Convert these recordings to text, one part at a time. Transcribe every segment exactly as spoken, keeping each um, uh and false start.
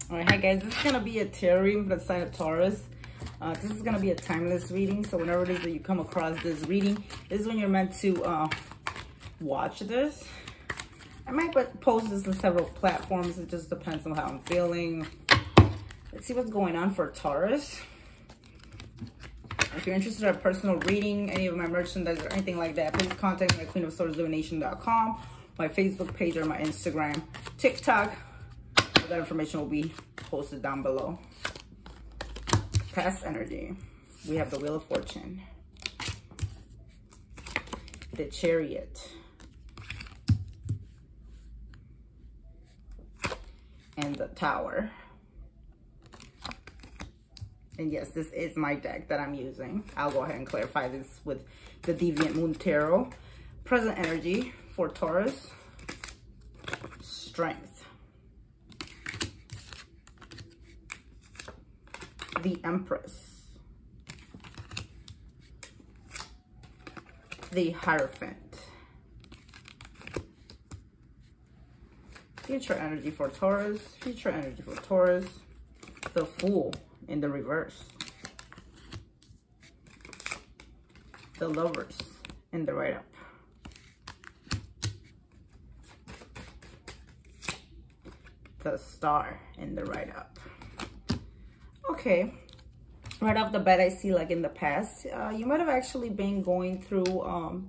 All right, hi guys, this is gonna be a tarot reading for the sign of Taurus. Uh, this is gonna be a timeless reading, so whenever it is that you come across this reading, this is when you're meant to uh, watch this. I might post this on several platforms. It just depends on how I'm feeling. Let's see what's going on for Taurus. If you're interested in a personal reading, any of my merchandise or anything like that, please contact me at queen of swords divination dot com, my Facebook page or my Instagram, TikTok. All that information will be posted down below. Past energy. We have the Wheel of Fortune, the Chariot, and the Tower. And yes, this is my deck that I'm using. I'll go ahead and clarify this with the Deviant Moon Tarot. Present energy for Taurus. Strength. The Empress. The Hierophant. Future energy for Taurus. Future energy for Taurus. The Fool in the reverse. The Lovers in the right up. The Star in the right up. Okay, right off the bat, I see like in the past, uh, you might have actually been going through um,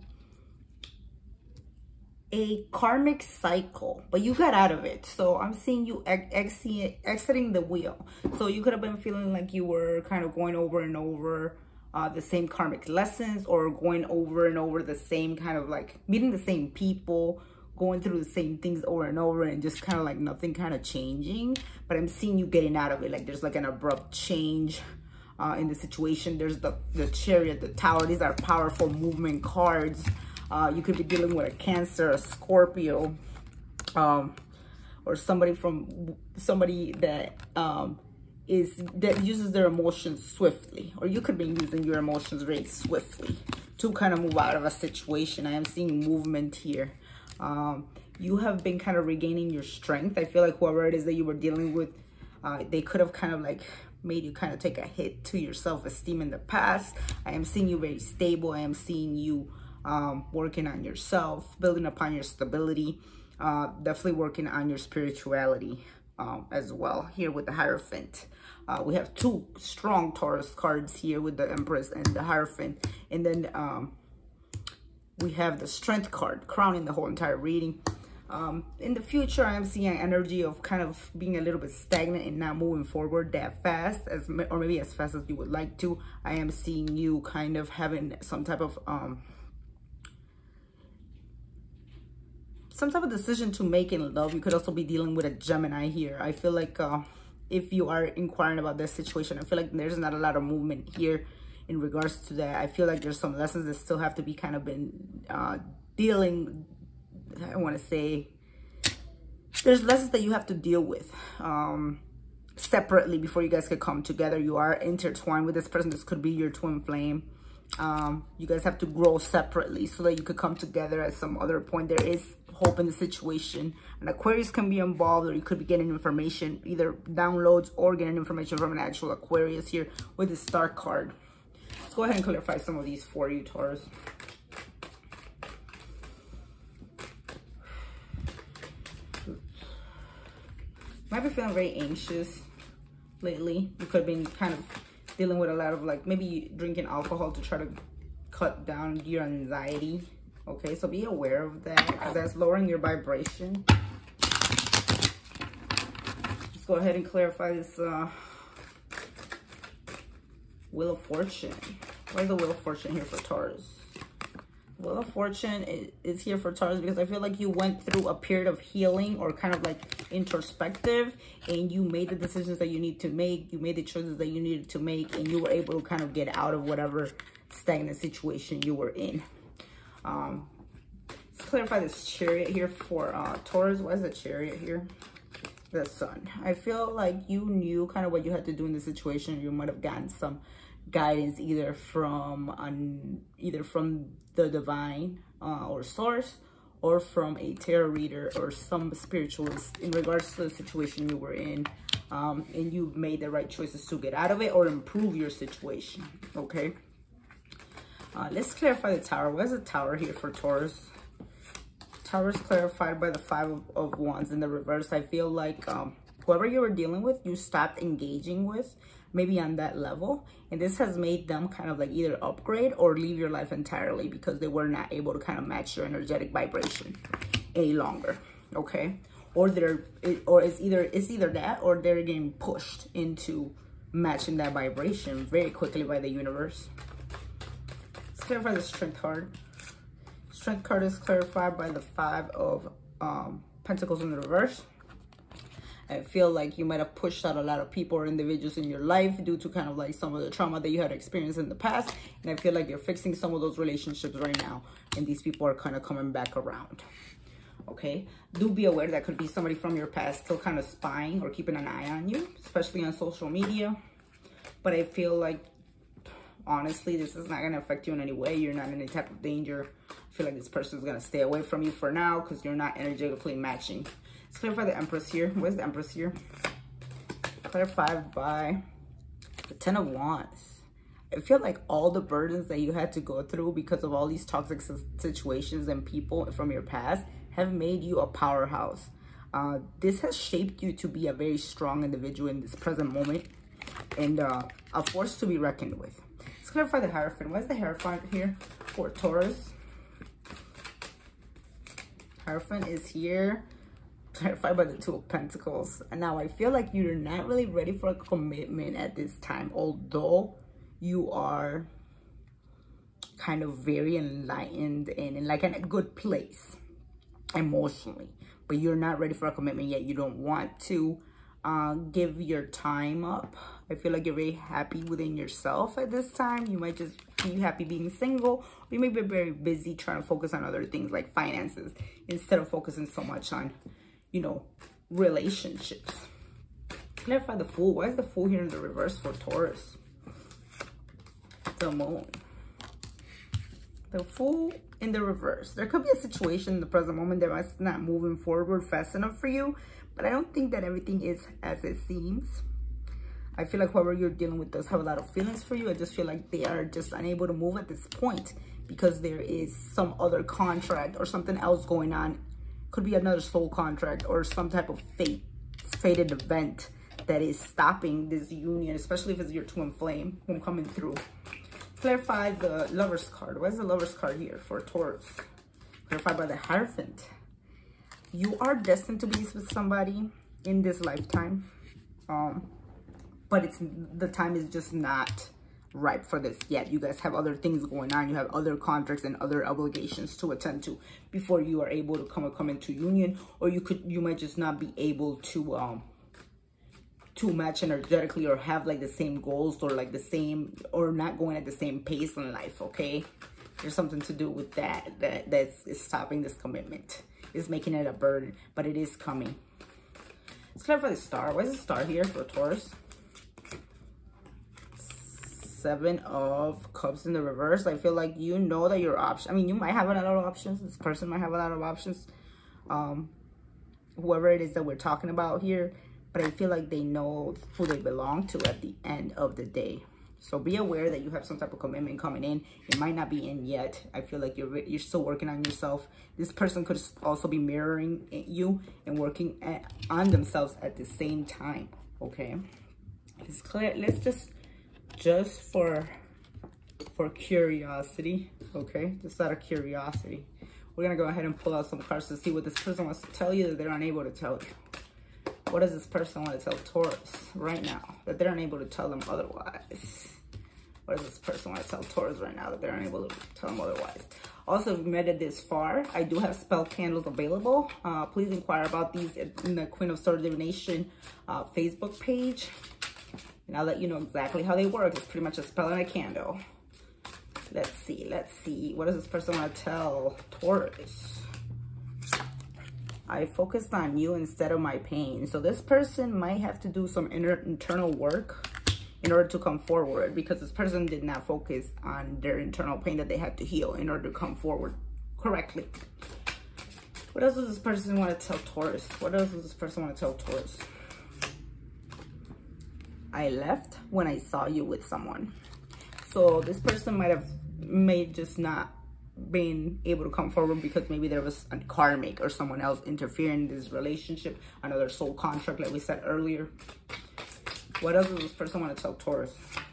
a karmic cycle, but you got out of it. So I'm seeing you ex ex exiting the wheel. So you could have been feeling like you were kind of going over and over uh, the same karmic lessons, or going over and over the same kind of like meeting the same people, going through the same things over and over, and just kind of like nothing kind of changing. But I'm seeing you getting out of it. Like there's like an abrupt change uh, in the situation. There's the, the Chariot, the Tower. These are powerful movement cards. Uh, you could be dealing with a Cancer, a Scorpio, um, or somebody from somebody that um, is that uses their emotions swiftly, or you could be using your emotions very swiftly to kind of move out of a situation. I am seeing movement here. Um, you have been kind of regaining your strength. I feel like whoever it is that you were dealing with, uh, they could have kind of like made you kind of take a hit to your self-esteem in the past. I am seeing you very stable. I am seeing you um, working on yourself, building upon your stability, uh, definitely working on your spirituality um, as well. Here with the Hierophant. Uh, we have two strong Taurus cards here with the Empress and the Hierophant. And then um, we have the Strength card crowning the whole entire reading. Um, in the future, I am seeing an energy of kind of being a little bit stagnant and not moving forward that fast, as or maybe as fast as you would like to. I am seeing you kind of having some type of um, some type of decision to make in love. You could also be dealing with a Gemini here. I feel like uh, if you are inquiring about this situation, I feel like there's not a lot of movement here in regards to that. I feel like there's some lessons that still have to be kind of been uh, dealing, I want to say, there's lessons that you have to deal with um, separately before you guys could come together. You are intertwined with this person. This could be your twin flame. Um, you guys have to grow separately so that you could come together at some other point. There is hope in the situation. An Aquarius can be involved, or you could be getting information, either downloads or getting information from an actual Aquarius here with the Star card. Let's go ahead and clarify some of these for you, Taurus. Might be feeling very anxious lately. You could have been kind of dealing with a lot of like maybe drinking alcohol to try to cut down your anxiety. Okay, so be aware of that, because that's lowering your vibration. Let's go ahead and clarify this uh, Wheel of Fortune. Why is the Wheel of Fortune here for Taurus? Wheel of Fortune is here for Taurus because I feel like you went through a period of healing, or kind of like introspective, and you made the decisions that you need to make. You made the choices that you needed to make, and you were able to kind of get out of whatever stagnant situation you were in. Um, let's clarify this Chariot here for uh, Taurus. Why is the Chariot here? The Sun. I feel like you knew kind of what you had to do in the situation. You might have gotten some guidance either from um, either from the divine uh, or source, or from a tarot reader or some spiritualist in regards to the situation you were in, um, and you made the right choices to get out of it or improve your situation, okay? Uh, let's clarify the Tower. What is the Tower here for Taurus? Tower is clarified by the Five of, of Wands in the reverse. I feel like um, whoever you were dealing with, you stopped engaging with, maybe on that level. And this has made them kind of like either upgrade or leave your life entirely because they were not able to kind of match your energetic vibration any longer, okay? Or they're, it, or it's either, it's either that or they're getting pushed into matching that vibration very quickly by the universe. Let's clarify the Strength card. Strength card is clarified by the Five of um, Pentacles in the reverse. I feel like you might have pushed out a lot of people or individuals in your life due to kind of like some of the trauma that you had experienced in the past. And I feel like you're fixing some of those relationships right now. And these people are kind of coming back around. Okay? Do be aware that could be somebody from your past still kind of spying or keeping an eye on you, especially on social media. But I feel like, honestly, this is not going to affect you in any way. You're not in any type of danger. I feel like this person is going to stay away from you for now because you're not energetically matching. Let's clarify the Empress here. Where's the Empress here? Clarified by the Ten of Wands. I feel like all the burdens that you had to go through because of all these toxic situations and people from your past have made you a powerhouse. Uh, this has shaped you to be a very strong individual in this present moment and uh, a force to be reckoned with. Let's clarify the Hierophant. What's the Hierophant here for Taurus? Hierophant is here, clarified by the Two of Pentacles. And now I feel like you're not really ready for a commitment at this time, although you are kind of very enlightened and in like in a good place emotionally, but you're not ready for a commitment yet. You don't want to uh, give your time up. I feel like you're very happy within yourself at this time. You might just be happy being single, or you may be very busy trying to focus on other things like finances instead of focusing so much on, you know, relationships. Clarify the Fool. Why is the Fool here in the reverse for Taurus? The Moon. The Fool in the reverse. There could be a situation in the present moment that is not moving forward fast enough for you, but I don't think that everything is as it seems. I feel like whoever you're dealing with does have a lot of feelings for you. I just feel like they are just unable to move at this point because there is some other contract or something else going on. Could be another soul contract or some type of fate, fated event that is stopping this union, especially if it's your twin flame from coming through. Clarify the Lover's card. What is the Lover's card here for Taurus? Clarified by the Hierophant. You are destined to be with somebody in this lifetime. Um... But it's the time is just not ripe for this yet. You guys have other things going on. You have other contracts and other obligations to attend to before you are able to come come into union, or you could you might just not be able to um to match energetically or have like the same goals or like the same or not going at the same pace in life. Okay, there's something to do with that that that's is stopping this commitment. Is making it a burden, but it is coming. Let's clarify the Star. Why is the Star here for Taurus? Seven of Cups in the reverse. I feel like you know that your option, I mean, you might have a lot of options. This person might have a lot of options. Um, whoever it is that we're talking about here. But I feel like they know who they belong to at the end of the day. So be aware that you have some type of commitment coming in. It might not be in yet. I feel like you're, you're still working on yourself. This person could also be mirroring you and working at, on themselves at the same time. Okay. Let's clear, let's just... just for for curiosity, okay, just out of curiosity, we're gonna go ahead and pull out some cards to see what this person wants to tell you that they're unable to tell you. What does this person want to tell Taurus right now that they're unable to tell them otherwise? What does this person want to tell Taurus right now that they're unable to tell them otherwise? Also, if you made it this far, I do have spell candles available. Uh, please inquire about these in the Queen of Swords Divination uh, Facebook page. And I'll let you know exactly how they work. It's pretty much a spell and a candle. Let's see. Let's see. What does this person want to tell Taurus? I focused on you instead of my pain. So this person might have to do some inner internal work in order to come forward, because this person did not focus on their internal pain that they had to heal in order to come forward correctly. What else does this person want to tell Taurus? What else does this person want to tell Taurus? I left when I saw you with someone. So this person might have may just not been able to come forward because maybe there was a karmic or someone else interfering in this relationship, another soul contract like we said earlier. What else does this person want to tell Taurus?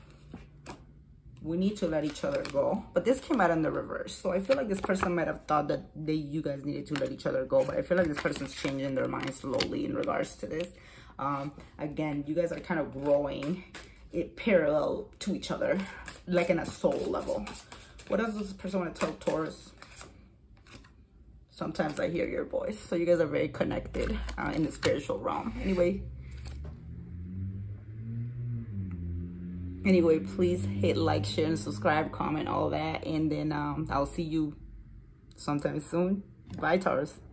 We need to let each other go. But this came out in the reverse. So I feel like this person might have thought that they you guys needed to let each other go. But I feel like this person's changing their mind slowly in regards to this. Um, again, you guys are kind of growing it parallel to each other, like in a soul level. What else does this person want to tell Taurus? Sometimes I hear your voice. So you guys are very connected uh, in the spiritual realm. Anyway. Anyway, please hit like, share, and subscribe, comment, all that. And then um, I'll see you sometime soon. Bye, Taurus.